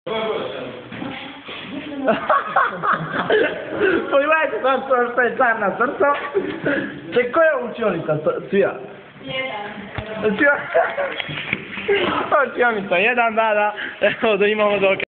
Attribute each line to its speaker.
Speaker 1: Pogledajte sam to što je car na srcu. Če, ko je učionica? Cija? Jedan. Učionica, jedan, da. Evo da imamo dokaz.